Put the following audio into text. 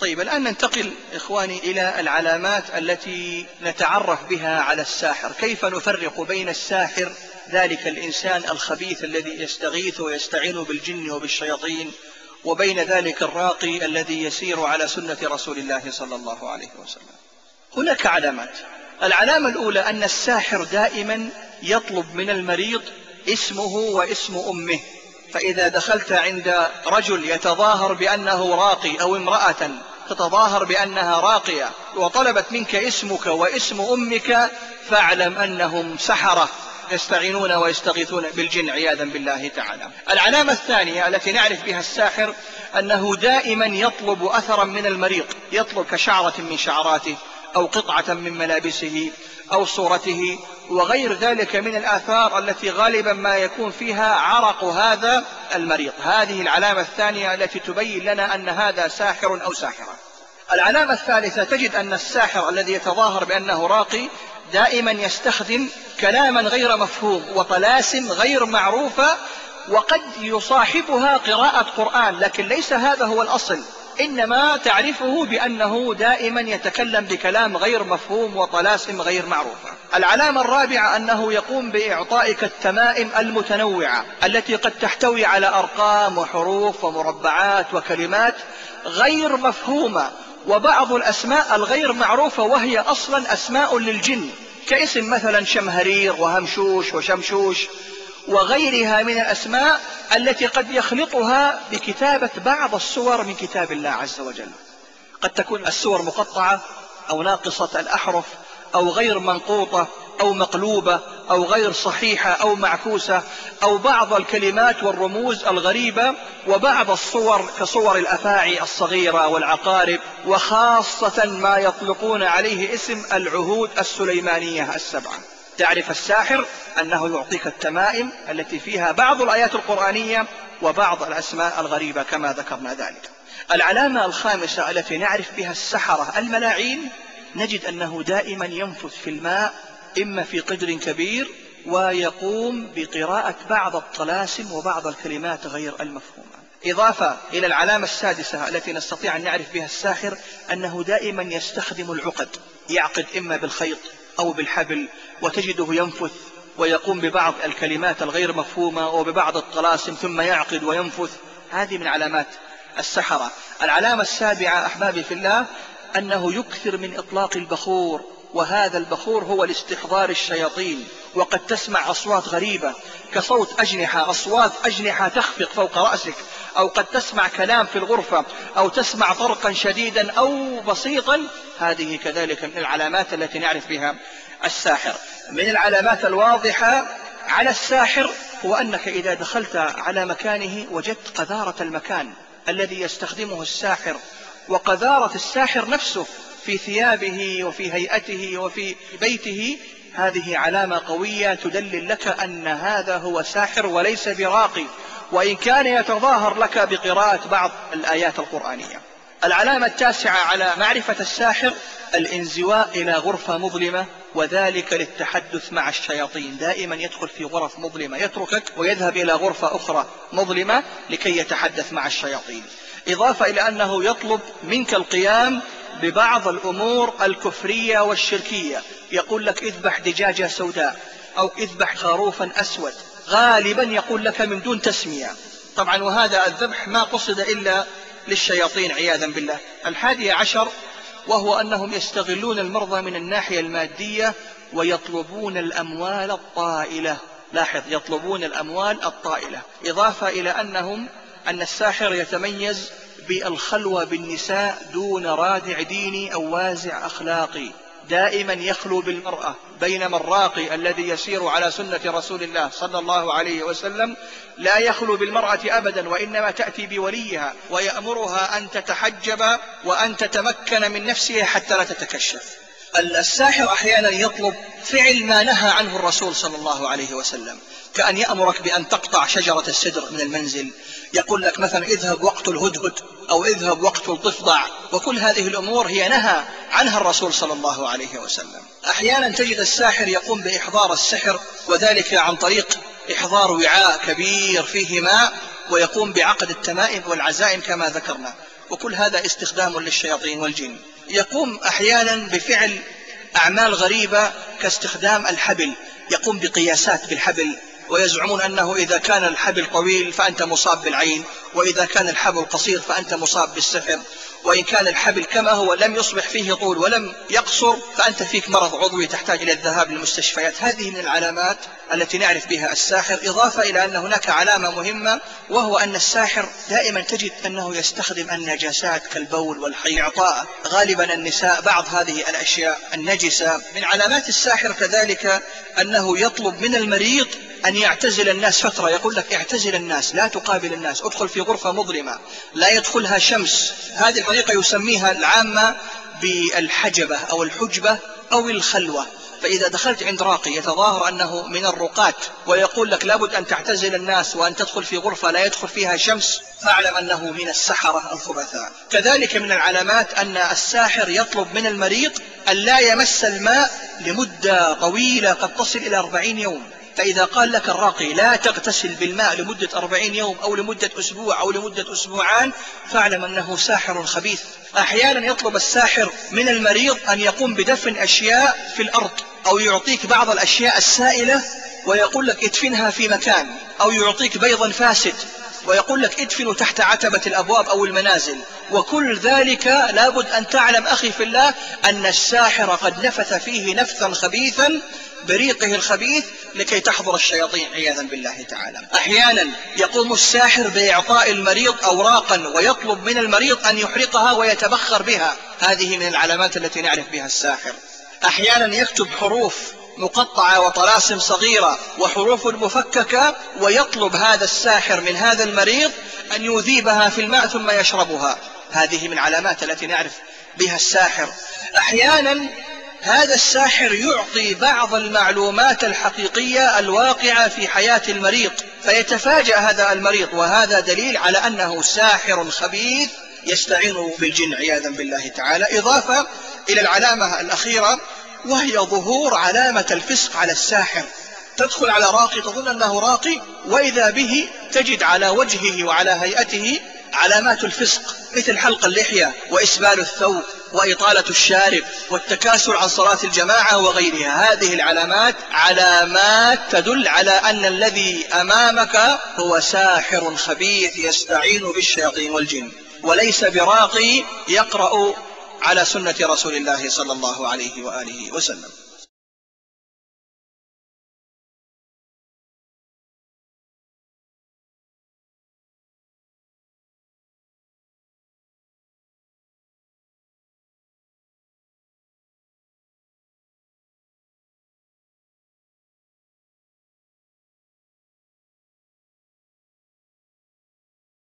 طيب الآن ننتقل إخواني إلى العلامات التي نتعرف بها على الساحر. كيف نفرق بين الساحر ذلك الإنسان الخبيث الذي يستغيث ويستعين بالجن وبالشياطين وبين ذلك الراقي الذي يسير على سنة رسول الله صلى الله عليه وسلم؟ هناك علامات. العلامة الأولى أن الساحر دائما يطلب من المريض اسمه واسم أمه. فإذا دخلت عند رجل يتظاهر بأنه راقي أو امرأة تتظاهر بأنها راقية وطلبت منك اسمك واسم أمك فاعلم أنهم سحرة يستعينون ويستغيثون بالجن عياذا بالله تعالى. العلامة الثانية التي نعرف بها الساحر أنه دائما يطلب أثرا من المريض، يطلب كشعرة من شعراته أو قطعة من ملابسه أو صورته وغير ذلك من الآثار التي غالبا ما يكون فيها عرق هذا المريض. هذه العلامة الثانية التي تبين لنا أن هذا ساحر أو ساحرة. العلامة الثالثة تجد أن الساحر الذي يتظاهر بأنه راقي دائما يستخدم كلاما غير مفهوم وطلاسم غير معروفة وقد يصاحبها قراءة قرآن، لكن ليس هذا هو الأصل، إنما تعرفه بأنه دائما يتكلم بكلام غير مفهوم وطلاسم غير معروفة. العلامة الرابعة أنه يقوم بإعطائك التمائم المتنوعة التي قد تحتوي على أرقام وحروف ومربعات وكلمات غير مفهومة وبعض الأسماء الغير معروفة وهي أصلا أسماء للجن، كاسم مثلا شمهرير وهمشوش وشمشوش وغيرها من الأسماء التي قد يخلطها بكتابة بعض السور من كتاب الله عز وجل. قد تكون السور مقطعة أو ناقصة الأحرف أو غير منقوطة أو مقلوبة أو غير صحيحة أو معكوسة أو بعض الكلمات والرموز الغريبة وبعض الصور كصور الأفاعي الصغيرة والعقارب وخاصة ما يطلقون عليه اسم العهود السليمانية السبعة. تعرف الساحر أنه يعطيك التمائم التي فيها بعض الآيات القرآنية وبعض الأسماء الغريبة كما ذكرنا ذلك. العلامة الخامسة التي نعرف بها السحرة الملاعين نجد أنه دائما ينفث في الماء إما في قدر كبير ويقوم بقراءة بعض الطلاسم وبعض الكلمات غير المفهومة. إضافة إلى العلامة السادسة التي نستطيع أن نعرف بها الساحر أنه دائما يستخدم العقد، يعقد إما بالخيط أو بالحبل وتجده ينفث ويقوم ببعض الكلمات الغير مفهومة وببعض الطلاسم ثم يعقد وينفث. هذه من علامات السحرة. العلامة السابعة أحبابي في الله أنه يكثر من إطلاق البخور، وهذا البخور هو لاستحضار الشياطين، وقد تسمع أصوات غريبة كصوت أجنحة، أصوات أجنحة تخفق فوق رأسك، أو قد تسمع كلام في الغرفة أو تسمع طرقا شديدا أو بسيطا. هذه كذلك من العلامات التي نعرف بها الساحر. من العلامات الواضحة على الساحر هو أنك إذا دخلت على مكانه وجدت قذارة المكان الذي يستخدمه الساحر وقذارة الساحر نفسه في ثيابه وفي هيئته وفي بيته، هذه علامة قوية تدلل لك أن هذا هو ساحر وليس براقي، وإن كان يتظاهر لك بقراءة بعض الآيات القرآنية. العلامة التاسعة على معرفة الساحر الانزواء إلى غرفة مظلمة، وذلك للتحدث مع الشياطين. دائما يدخل في غرف مظلمة، يتركك ويذهب إلى غرفة أخرى مظلمة لكي يتحدث مع الشياطين. إضافة إلى أنه يطلب منك القيام ببعض الأمور الكفرية والشركية، يقول لك اذبح دجاجة سوداء أو اذبح خروفا أسود، غالبا يقول لك من دون تسمية طبعا، وهذا الذبح ما قصد إلا للشياطين عياذا بالله. 11 وهو أنهم يستغلون المرضى من الناحية المادية ويطلبون الأموال الطائلة. لاحظ، يطلبون الأموال الطائلة. إضافة إلى أن الساحر يتميز بالخلوة بالنساء دون رادع ديني أو وازع أخلاقي، دائما يخلو بالمرأة، بينما الراقي الذي يسير على سنة رسول الله صلى الله عليه وسلم لا يخلو بالمرأة أبدا، وإنما تأتي بوليها ويأمرها أن تتحجب وأن تتمكن من نفسها حتى لا تتكشف. الساحر أحيانا يطلب فعل ما نهى عنه الرسول صلى الله عليه وسلم، كأن يأمرك بأن تقطع شجرة السدر من المنزل، يقول لك مثلا اذهب وقت الهدهد أو اذهب وقت الضفدع، وكل هذه الأمور هي نهى عنها الرسول صلى الله عليه وسلم. أحيانا تجد الساحر يقوم بإحضار السحر، وذلك عن طريق إحضار وعاء كبير فيه ماء، ويقوم بعقد التمائم والعزائم كما ذكرنا. وكل هذا استخدام للشياطين والجن. يقوم أحيانا بفعل أعمال غريبة كاستخدام الحبل، يقوم بقياسات بالحبل، ويزعمون أنه إذا كان الحبل طويل فأنت مصاب بالعين، وإذا كان الحبل قصير فأنت مصاب بالسحر، وإن كان الحبل كما هو لم يصبح فيه طول ولم يقصر فأنت فيك مرض عضوي تحتاج إلى الذهاب للمستشفيات. هذه من العلامات التي نعرف بها الساحر. إضافة إلى أن هناك علامة مهمة، وهو أن الساحر دائما تجد أنه يستخدم النجاسات كالبول والحي إعطاء غالبا النساء بعض هذه الأشياء النجسة. من علامات الساحر كذلك أنه يطلب من المريض أن يعتزل الناس فترة، يقول لك اعتزل الناس، لا تقابل الناس، ادخل في غرفة مظلمة لا يدخلها شمس. هذه الطريقة يسميها العامة بالحجبة أو الحجبة أو الخلوة. فإذا دخلت عند راقي يتظاهر أنه من الرقاة ويقول لك لابد أن تعتزل الناس وأن تدخل في غرفة لا يدخل فيها شمس، فاعلم أنه من السحرة الخبثاء. كذلك من العلامات أن الساحر يطلب من المريض أن لا يمس الماء لمدة طويلة قد تصل إلى 40 يوم. فإذا قال لك الراقي لا تغتسل بالماء لمدة 40 يوم أو لمدة أسبوع أو لمدة أسبوعان، فاعلم أنه ساحر خبيث. أحيانا يطلب الساحر من المريض أن يقوم بدفن أشياء في الأرض، أو يعطيك بعض الأشياء السائلة ويقول لك ادفنها في مكان، أو يعطيك بيضا فاسد ويقول لك ادفنوا تحت عتبة الأبواب أو المنازل. وكل ذلك لابد أن تعلم أخي في الله أن الساحر قد نفث فيه نفثا خبيثا بريقه الخبيث لكي تحضر الشياطين عياذا بالله تعالى. أحيانا يقوم الساحر بإعطاء المريض أوراقا ويطلب من المريض أن يحرقها ويتبخر بها، هذه من العلامات التي نعرف بها الساحر. أحيانا يكتب حروف مقطعة وطلاسم صغيرة وحروف مفككة، ويطلب هذا الساحر من هذا المريض أن يذيبها في الماء ثم يشربها، هذه من العلامات التي نعرف بها الساحر. أحيانا هذا الساحر يعطي بعض المعلومات الحقيقية الواقعة في حياة المريض فيتفاجأ هذا المريض، وهذا دليل على أنه ساحر خبيث يستعين بالجن عياذا بالله تعالى. إضافة إلى العلامة الأخيرة وهي ظهور علامة الفسق على الساحر. تدخل على راقي تظن أنه راقي، وإذا به تجد على وجهه وعلى هيئته علامات الفسق، مثل حلق اللحية وإسبال الثوب وإطالة الشارب والتكاسل عن صلاة الجماعة وغيرها. هذه العلامات علامات تدل على أن الذي أمامك هو ساحر خبيث يستعين بالشياطين والجن، وليس براقي يقرأ على سنة رسول الله صلى الله عليه وآله وسلم.